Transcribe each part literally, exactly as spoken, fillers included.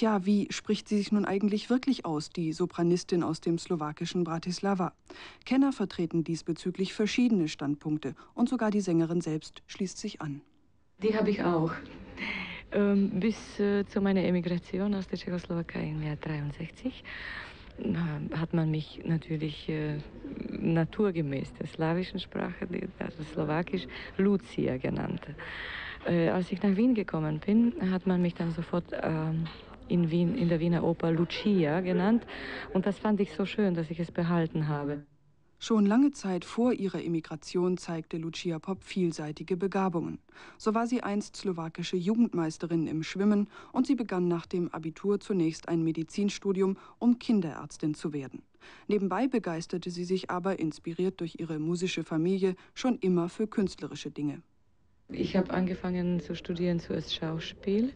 Tja, wie spricht sie sich nun eigentlich wirklich aus, die Sopranistin aus dem slowakischen Bratislava? Kenner vertreten diesbezüglich verschiedene Standpunkte und sogar die Sängerin selbst schließt sich an. Die habe ich auch. Ähm, bis äh, zu meiner Emigration aus der Tschechoslowakei im Jahr dreiundsechzig äh, hat man mich natürlich äh, naturgemäß der slawischen Sprache, also slowakisch, Lucia genannt. Äh, als ich nach Wien gekommen bin, hat man mich dann sofort äh, in Wien, in der Wiener Oper Lucia genannt. Und das fand ich so schön, dass ich es behalten habe. Schon lange Zeit vor ihrer Emigration zeigte Lucia Pop vielseitige Begabungen. So war sie einst slowakische Jugendmeisterin im Schwimmen und sie begann nach dem Abitur zunächst ein Medizinstudium, um Kinderärztin zu werden. Nebenbei begeisterte sie sich aber, inspiriert durch ihre musische Familie, schon immer für künstlerische Dinge. Ich habe angefangen zu studieren zuerst Schauspiel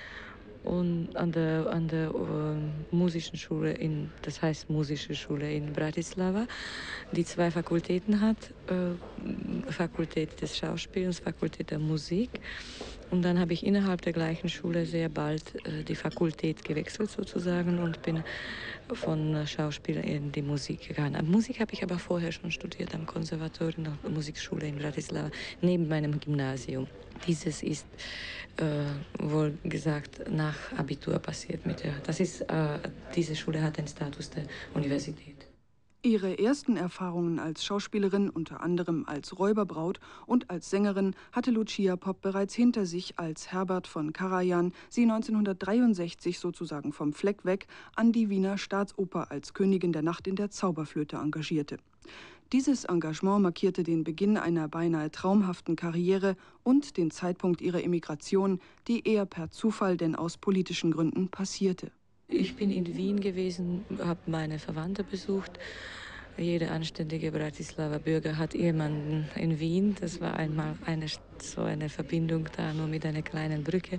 und an der, an der uh, musischen Schule, in, das heißt musische Schule in Bratislava, die zwei Fakultäten hat, äh, Fakultät des Schauspiels, Fakultät der Musik. Und dann habe ich innerhalb der gleichen Schule sehr bald äh, die Fakultät gewechselt sozusagen und bin von Schauspiel in die Musik gegangen. Musik habe ich aber vorher schon studiert am Konservatorium, der Musikschule in Bratislava, neben meinem Gymnasium. Dieses ist äh, wohl gesagt nach Abitur passiert. Mit der, das ist, äh, diese Schule hat den Status der Universität. Ihre ersten Erfahrungen als Schauspielerin, unter anderem als Räuberbraut und als Sängerin, hatte Lucia Pop bereits hinter sich, als Herbert von Karajan sie neunzehnhundertdreiundsechzig sozusagen vom Fleck weg an die Wiener Staatsoper als Königin der Nacht in der Zauberflöte engagierte. Dieses Engagement markierte den Beginn einer beinahe traumhaften Karriere und den Zeitpunkt ihrer Emigration, die eher per Zufall denn aus politischen Gründen passierte. Ich bin in Wien gewesen, habe meine Verwandte besucht. Jeder anständige Bratislava Bürger hat jemanden in Wien. Das war einmal eine, so eine Verbindung da, nur mit einer kleinen Brücke.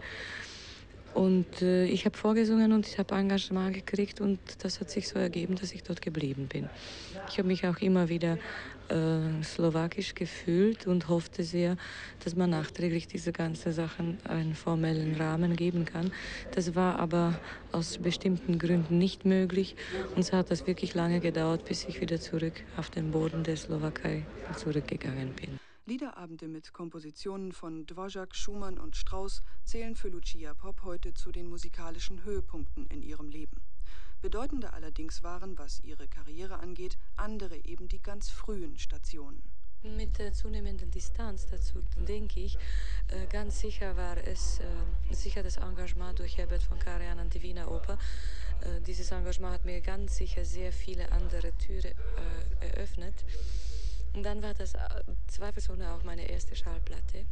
Und äh, ich habe vorgesungen und ich habe Engagement gekriegt und das hat sich so ergeben, dass ich dort geblieben bin. Ich habe mich auch immer wieder äh, slowakisch gefühlt und hoffte sehr, dass man nachträglich diese ganzen Sachen einen formellen Rahmen geben kann. Das war aber aus bestimmten Gründen nicht möglich und so hat das wirklich lange gedauert, bis ich wieder zurück auf den Boden der Slowakei zurückgegangen bin. Liederabende mit Kompositionen von Dvořák, Schumann und Strauss zählen für Lucia Pop heute zu den musikalischen Höhepunkten in ihrem Leben. Bedeutender allerdings waren, was ihre Karriere angeht, andere, eben die ganz frühen Stationen. Mit der zunehmenden Distanz dazu denke ich, äh, ganz sicher war es äh, sicher das Engagement durch Herbert von Karajan an die Wiener Oper. Äh, dieses Engagement hat mir ganz sicher sehr viele andere Türen äh, eröffnet. Und dann war das zweifelsohne auch meine erste Schallplatte,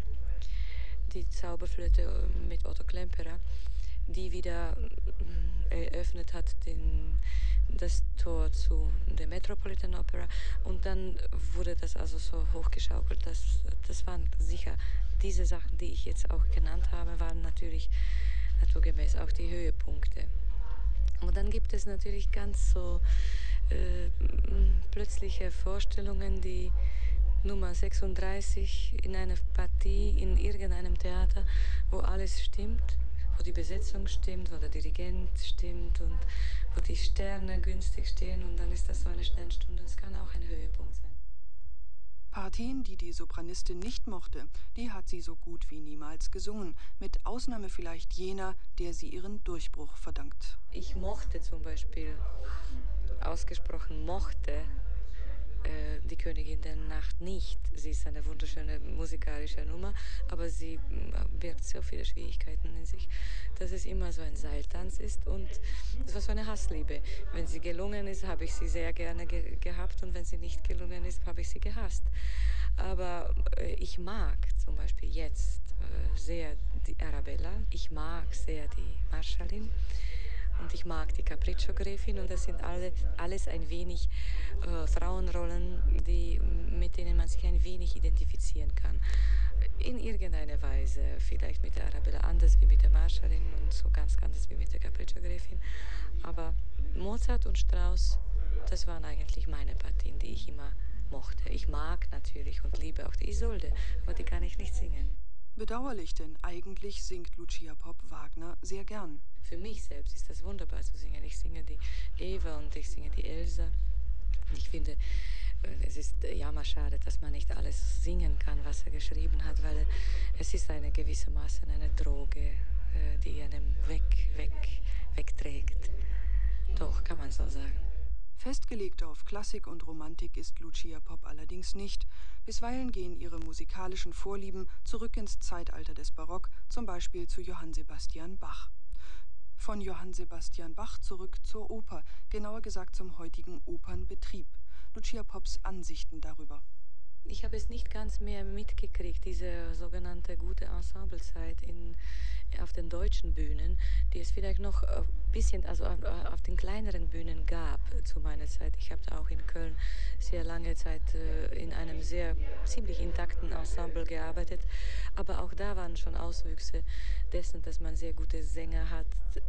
die Zauberflöte mit Otto Klemperer, die wieder eröffnet hat den, das Tor zu der Metropolitan Opera. Und dann wurde das also so hochgeschaukelt, dass das waren sicher diese Sachen, die ich jetzt auch genannt habe, waren natürlich naturgemäß auch die Höhepunkte. Und dann gibt es natürlich ganz so äh, plötzliche Vorstellungen, die Nummer sechsunddreißig in einer Partie in irgendeinem Theater, wo alles stimmt, wo die Besetzung stimmt, wo der Dirigent stimmt und wo die Sterne günstig stehen und dann ist das so eine Sternstunde. Das kann auch ein Höhepunkt sein. Partien, die die Sopranistin nicht mochte, die hat sie so gut wie niemals gesungen, mit Ausnahme vielleicht jener, der sie ihren Durchbruch verdankt. Ich mochte zum Beispiel, ausgesprochen mochte, äh, die Königin der Nacht nicht. Sie ist eine wunderschöne musikalische Nummer, aber sie birgt so viele Schwierigkeiten in sich, dass es immer so ein Seiltanz ist und es war so eine Hassliebe. Wenn sie gelungen ist, habe ich sie sehr gerne ge gehabt und wenn sie nicht gelungen ist, habe ich sie gehasst. Aber äh, ich mag zum Beispiel jetzt äh, sehr die Arabella, ich mag sehr die Marschallin. Und ich mag die Capriccio-Gräfin und das sind alle, alles ein wenig äh, Frauenrollen, die, mit denen man sich ein wenig identifizieren kann. In irgendeiner Weise, vielleicht mit der Arabella anders wie mit der Marschallin und so ganz anders wie mit der Capriccio-Gräfin. Aber Mozart und Strauss, das waren eigentlich meine Partien, die ich immer mochte. Ich mag natürlich und liebe auch die Isolde, aber die kann ich nicht singen. Bedauerlich, denn eigentlich singt Lucia Popp Wagner sehr gern. Für mich selbst ist das wunderbar zu singen. Ich singe die Eva und ich singe die Elsa. Ich finde, es ist ja mal schade, dass man nicht alles singen kann, was er geschrieben hat, weil es ist eine gewissermaßen eine Droge, die einem weg, weg, wegträgt. Doch, kann man so sagen. Festgelegt auf Klassik und Romantik ist Lucia Popp allerdings nicht. Bisweilen gehen ihre musikalischen Vorlieben zurück ins Zeitalter des Barock, zum Beispiel zu Johann Sebastian Bach. Von Johann Sebastian Bach zurück zur Oper, genauer gesagt zum heutigen Opernbetrieb. Lucia Popps Ansichten darüber. Ich habe es nicht ganz mehr mitgekriegt, diese sogenannte gute Ensemblezeit in, auf den deutschen Bühnen, die es vielleicht noch ein bisschen, also auf, auf den kleineren Bühnen gab zu meiner Zeit. Ich habe da auch in Köln sehr lange Zeit in einem sehr ziemlich intakten Ensemble gearbeitet, aber auch da waren schon Auswüchse dessen, dass man sehr gute Sänger hat,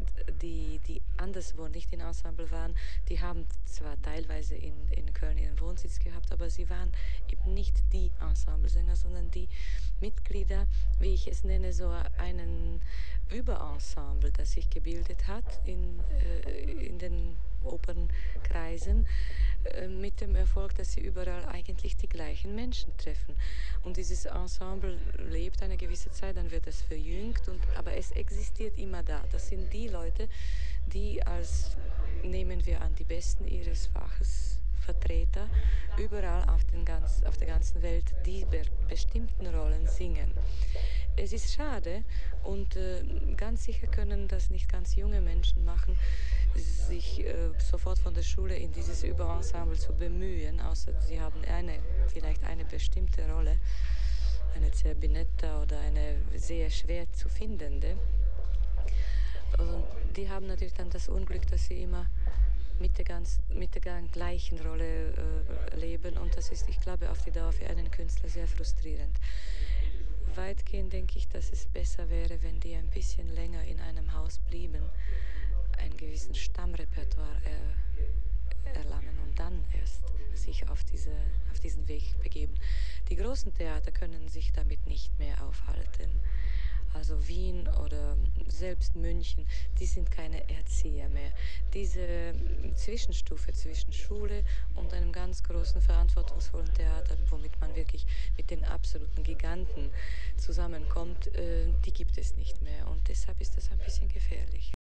die, die anderswo nicht in Ensemble waren. Die haben zwar teilweise in, in Köln ihren Wohnsitz gehabt, aber sie waren eben nicht nicht die Ensemblesänger, sondern die Mitglieder, wie ich es nenne, so einen Überensemble, das sich gebildet hat in, äh, in den Opernkreisen, äh, mit dem Erfolg, dass sie überall eigentlich die gleichen Menschen treffen. Und dieses Ensemble lebt eine gewisse Zeit, dann wird es verjüngt, und, aber es existiert immer da. Das sind die Leute, die als, nehmen wir an, die Besten ihres Faches Vertreter überall auf, den ganz, auf der ganzen Welt die be bestimmten Rollen singen. Es ist schade, und äh, ganz sicher können das nicht ganz junge Menschen machen, sich äh, sofort von der Schule in dieses Überensemble zu bemühen, außer sie haben eine, vielleicht eine bestimmte Rolle, eine Zerbinetta oder eine sehr schwer zu findende. Und die haben natürlich dann das Unglück, dass sie immer mit der, ganz, mit der gleichen Rolle äh, leben, und das ist, ich glaube, auf die Dauer für einen Künstler sehr frustrierend. Weitgehend denke ich, dass es besser wäre, wenn die ein bisschen länger in einem Haus blieben, einen gewissen Stammrepertoire er, erlangen und dann erst sich auf, diese, auf diesen Weg begeben. Die großen Theater können sich damit nicht mehr aufhalten. Also Wien oder selbst München, die sind keine Erzieher mehr. Diese Zwischenstufe zwischen Schule und einem ganz großen, verantwortungsvollen Theater, womit man wirklich mit den absoluten Giganten zusammenkommt, die gibt es nicht mehr. Und deshalb ist das ein bisschen gefährlich.